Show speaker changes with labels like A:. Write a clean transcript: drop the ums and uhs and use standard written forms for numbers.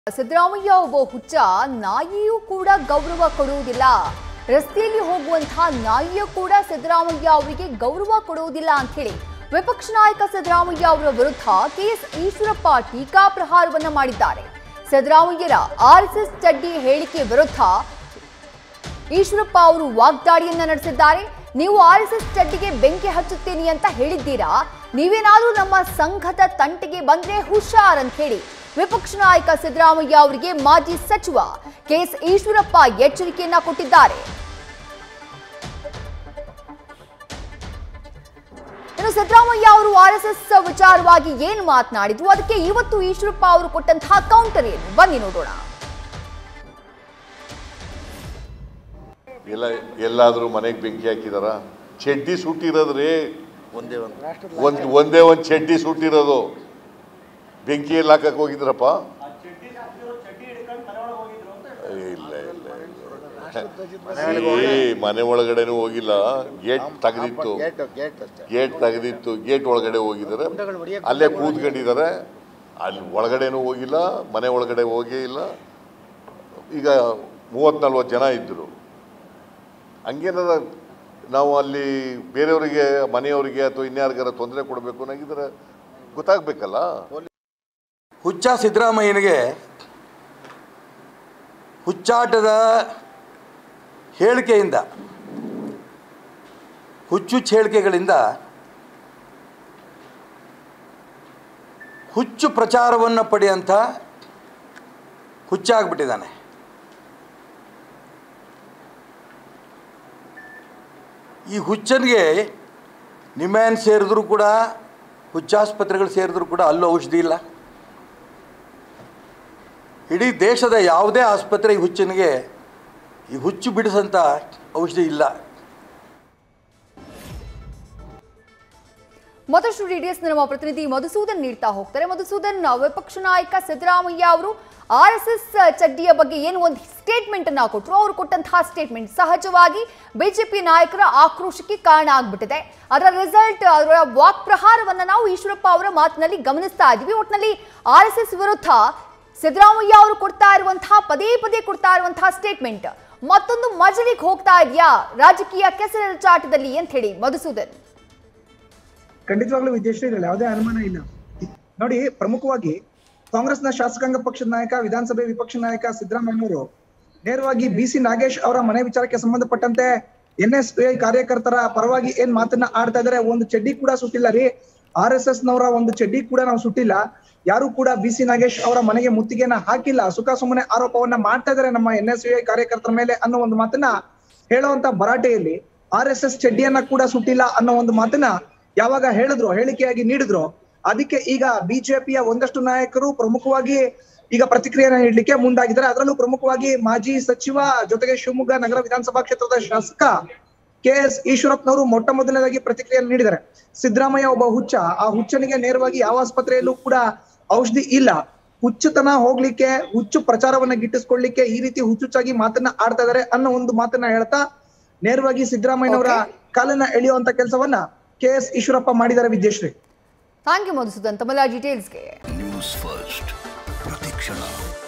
A: ಸಿದ್ದರಾಮಯ್ಯ ಒಬ್ಬ ಹುಚ್ಚ ನಾಯಿಯೂ ಕೂಡ ಗೌರವ ಕೊಡುವುದಿಲ್ಲ. ರಸ್ತೆಯಲ್ಲಿ ಹೋಗುವಂತಹ ನಾಯಿಯೂ ಕೂಡ ಸಿದ್ದರಾಮಯ್ಯ ಅವರಿಗೆ ಗೌರವ ಕೊಡುವುದಿಲ್ಲ ಅಂತ ಹೇಳಿ ವಿಪಕ್ಷ ನಾಯಕ ಸಿದ್ದರಾಮಯ್ಯ ಅವರ ವಿರುದ್ಧ ಕೆಎಸ್ ಈಶ್ವರಪ್ಪ ಟೀಕಾಪ್ರಹಾರವನ್ನ ಮಾಡಿದ್ದಾರೆ. ಸಿದ್ದರಾಮಯ್ಯರ ಆರ್ಎಸ್ಎಸ್ ಚಡ್ಡಿ ಹೇಳಿಕೆ ವಿರುದ್ಧ ಈಶ್ವರಪ್ಪ ಅವರು ವಾಗ್ದಾಳಿಯನ್ನ ನಡೆಸಿದ್ದಾರೆ. ನೀವು ಆರ್ಎಸ್ಎಸ್ ಚಡ್ಡಿಗೆ ಬೆಂಕಿ ಹಚ್ಚುತ್ತೀನಿ ಅಂತ ಹೇಳಿದ್ದೀರಾ, ನೀವೇನಾದ್ರೂ ನಮ್ಮ ಸಂಘದ ತಂಟೆಗೆ ಬಂದ್ರೆ ಹುಷಾರ್ ಅಂತ ಹೇಳಿ ವಿಪಕ್ಷ ನಾಯಕ ಸಿದ್ದರಾಮಯ್ಯ ಅವರಿಗೆ ಮಾಜಿ ಸಚಿವ ಕೆಎಸ್ ಈಶ್ವರಪ್ಪ ಎಚ್ಚರಿಕೆಯನ್ನ ಕೊಟ್ಟಿದ್ದಾರೆ. ಇನ್ನು ಸಿದ್ದರಾಮಯ್ಯ ಅವರು ಆರ್ಎಸ್ಎಸ್ ವಿಚಾರವಾಗಿ ಏನು ಮಾತನಾಡಿದ್ರು, ಅದಕ್ಕೆ ಇವತ್ತು ಈಶ್ವರಪ್ಪ ಅವರು ಕೊಟ್ಟಂತಹ ಕೌಂಟರ್ ಏನು, ಬನ್ನಿ ನೋಡೋಣ.
B: ಎಲ್ಲಾದ್ರೂ ಮನೆಗೆ ಬೆಂಕಿ ಹಾಕಿದಾರ? ಚಡ್ಡಿ ಸುಟ್ಟಿರೋದ್ರಿ, ಒಂದೇ ಒಂದು ಚಡ್ಡಿ ಸುಟ್ಟಿರೋದು. ಬೆಂಕಿ ಎಲ್ಲ ಹಾಕಕ್ಕೆ ಹೋಗಿದ್ರಪ್ಪ? ಇಲ್ಲ ಮನೆ ಒಳಗಡೆನೂ ಹೋಗಿಲ್ಲ. ಗೇಟ್ ತೆಗೆದಿತ್ತು, ಗೇಟ್ ಒಳಗಡೆ ಹೋಗಿದ್ದಾರೆ, ಅಲ್ಲೇ ಕೂತ್ಕೊಂಡಿದ್ದಾರೆ. ಅಲ್ಲಿ ಒಳಗಡೆನೂ ಹೋಗಿಲ್ಲ, ಮನೆ ಒಳಗಡೆ ಹೋಗೇ ಇಲ್ಲ. ಈಗ 30-40 ಜನ ಇದ್ದರು. ಹಂಗೇನಾರ ನಾವು ಅಲ್ಲಿ ಬೇರೆಯವರಿಗೆ, ಮನೆಯವರಿಗೆ ಅಥವಾ ಇನ್ಯಾರಿಗಾರ ತೊಂದರೆ ಕೊಡಬೇಕು ಅನ್ನೋಗಿದ್ರೆ ಗೊತ್ತಾಗಬೇಕಲ್ಲ.
C: ಹುಚ್ಚ ಸಿದ್ದರಾಮಯ್ಯನಿಗೆ ಹುಚ್ಚಾಟದ ಹೇಳಿಕೆಯಿಂದ, ಹುಚ್ಚುಚ್ಚು ಹೇಳಿಕೆಗಳಿಂದ ಹುಚ್ಚು ಪ್ರಚಾರವನ್ನು ಪಡೆಯುವಂಥ ಹುಚ್ಚಾಗ್ಬಿಟ್ಟಿದ್ದಾನೆ. ಈ ಹುಚ್ಚನಿಗೆ ನಿಮ್ಯಾನ್ ಸೇರಿದ್ರು ಕೂಡ, ಹುಚ್ಚಾಸ್ಪತ್ರೆಗಳು ಸೇರಿದ್ರು ಕೂಡ ಅಲ್ಲೂ ಔಷಧಿ ಇಲ್ಲ. ಇಡೀ ದೇಶದ ಯಾವುದೇ ಆಸ್ಪತ್ರೆ ಈ ಹುಚ್ಚನಿಗೆ ಈ ಹುಚ್ಚು ಬಿಡಿಸಂತ ಔಷಧಿ ಇಲ್ಲ.
A: ಮತ್ತಷ್ಟು ಡೀಟೇಲ್ಸ್ ನಮ್ಮ ಪ್ರತಿನಿಧಿ ಮಧುಸೂದನ್ ನೀಡ್ತಾ ಹೋಗ್ತಾರೆ. ಮಧುಸೂದನ್, ವಿಪಕ್ಷ ನಾಯಕ ಸಿದ್ದರಾಮಯ್ಯ ಅವರು ಆರ್ಎಸ್ಎಸ್ ಚಡ್ಡಿಯ ಬಗ್ಗೆ ಏನು ಒಂದು ಸ್ಟೇಟ್ಮೆಂಟ್ ಅನ್ನ ಕೊಟ್ಟರು. ಅವರು ಕೊಟ್ಟಂತಹ ಸ್ಟೇಟ್ಮೆಂಟ್ ಸಹಜವಾಗಿ ಬಿಜೆಪಿ ನಾಯಕರ ಆಕ್ರೋಶಕ್ಕೆ ಕಾರಣ ಆಗ್ಬಿಟ್ಟಿದೆ. ಅದರ ರಿಸಲ್ಟ್, ಅದರ ವಾಕ್ ಪ್ರಹಾರವನ್ನ ನಾವು ಈಶ್ವರಪ್ಪ ಅವರ ಮಾತಿನಲ್ಲಿ ಗಮನಿಸ್ತಾ ಇದ್ದೀವಿ. ಒಟ್ಟಿನಲ್ಲಿ ಆರ್ಎಸ್ಎಸ್ ವಿರುದ್ಧ ಸಿದ್ದರಾಮಯ್ಯ ಅವರು ಪದೇ ಪದೇ ಕೊಡ್ತಾ ಇರುವಂತಹ ಸ್ಟೇಟ್ಮೆಂಟ್ ಮತ್ತೊಂದು ಮಜಲಿಗೆ ಹೋಗ್ತಾ ಇದೆಯಾ ರಾಜಕೀಯ ಕೆಸರೆರಚಾಟದಲ್ಲಿ ಅಂತ ಹೇಳಿ ಮಧುಸೂದನ್?
D: ಖಂಡಿತವಾಗ್ಲೂ ವಿದ್ಯಶ್ರೀ, ಯಾವುದೇ ಅನುಮಾನ ಇಲ್ಲ. ನೋಡಿ, ಪ್ರಮುಖವಾಗಿ ಕಾಂಗ್ರೆಸ್ನ ಶಾಸಕಾಂಗ ಪಕ್ಷದ ನಾಯಕ, ವಿಧಾನಸಭೆ ವಿಪಕ್ಷ ನಾಯಕ ಸಿದ್ದರಾಮಯ್ಯನವರು ನೇರವಾಗಿ ಬಿಸಿ ನಾಗೇಶ್ ಅವರ ಮನೆ ವಿಚಾರಕ್ಕೆ ಸಂಬಂಧಪಟ್ಟಂತೆ NSUI ಕಾರ್ಯಕರ್ತರ ಪರವಾಗಿ ಏನ್ ಮಾತನ್ನ ಆಡ್ತಾ ಇದಾರೆ. ಒಂದು ಚಡ್ಡಿ ಕೂಡ ಸುಟ್ಟಿಲ್ಲ ರೀ, RSS ನವರ ಒಂದು ಚಡ್ಡಿ ಕೂಡ ನಾವು ಸುಟ್ಟಿಲ್ಲ, ಯಾರು ಕೂಡ ಬಿಸಿ ನಾಗೇಶ್ ಅವರ ಮನೆಗೆ ಮುತ್ತಿಗೆನ ಹಾಕಿಲ್ಲ, ಸುಖ ಸುಮ್ಮನೆ ಆರೋಪವನ್ನ ಮಾಡ್ತಾ ಇದಾರೆ ನಮ್ಮ NSUI ಕಾರ್ಯಕರ್ತರ ಮೇಲೆ ಅನ್ನೋ ಒಂದು ಮಾತನ್ನ ಹೇಳುವಂತ ಭರಾಟೆಯಲ್ಲಿ RSS ಚಡ್ಡಿಯನ್ನ ಕೂಡ ಸುಟ್ಟಿಲ್ಲ ಅನ್ನೋ ಒಂದು ಮಾತನ್ನ ಯಾವಾಗ ಹೇಳಿದ್ರು, ಹೇಳಿಕೆಯಾಗಿ ನೀಡಿದ್ರು, ಅದಕ್ಕೆ ಈಗ ಬಿಜೆಪಿಯ ಒಂದಷ್ಟು ನಾಯಕರು ಪ್ರಮುಖವಾಗಿ ಈಗ ಪ್ರತಿಕ್ರಿಯೆನ ನೀಡಲಿಕ್ಕೆ ಮುಂದಾಗಿದ್ದಾರೆ. ಅದರಲ್ಲೂ ಪ್ರಮುಖವಾಗಿ ಮಾಜಿ ಸಚಿವ ಜೊತೆಗೆ ಶಿವಮೊಗ್ಗ ನಗರ ವಿಧಾನಸಭಾ ಕ್ಷೇತ್ರದ ಶಾಸಕ ಕೆಎಸ್ ಈಶ್ವರಪ್ಪನವರು ಮೊಟ್ಟ ಮೊದಲನೇದಾಗಿ ಪ್ರತಿಕ್ರಿಯೆಯನ್ನು ನೀಡಿದ್ದಾರೆ. ಸಿದ್ದರಾಮಯ್ಯ ಒಬ್ಬ ಹುಚ್ಚ, ಆ ಹುಚ್ಚನಿಗೆ ನೇರವಾಗಿ ಯಾವ ಆಸ್ಪತ್ರೆಯಲ್ಲೂ ಕೂಡ ಔಷಧಿ ಇಲ್ಲ, ಹುಚ್ಚುತನ ಹೋಗ್ಲಿಕ್ಕೆ, ಹುಚ್ಚು ಪ್ರಚಾರವನ್ನ ಗಿಟ್ಟಿಸ್ಕೊಳ್ಲಿಕ್ಕೆ ಈ ರೀತಿ ಹುಚ್ಚುಚ್ಚಾಗಿ ಮಾತನ್ನ ಆಡ್ತಾ ಇದಾರೆ ಅನ್ನೋ ಒಂದು ಮಾತನ್ನ ಹೇಳ್ತಾ ನೇರವಾಗಿ ಸಿದ್ದರಾಮಯ್ಯನವರ ಕಾಲನ್ನ ಎಳೆಯುವಂತ ಕೆಲಸವನ್ನ ಕೆಎಸ್ ಈಶ್ವರಪ್ಪ ಮಾಡಿದ್ದಾರೆ. ವಿದ್ಯಶ್ರೀ,
A: ಥ್ಯಾಂಕ್ ಯು ಮಧುಸೂದನ್ ತಮ್ಮೆಲ್ಲ ಡೀಟೇಲ್ಸ್ಗೆ.
E: ನ್ಯೂಸ್ ಫಸ್ಟ್ ಪ್ರತಿಕ್ಷಣ.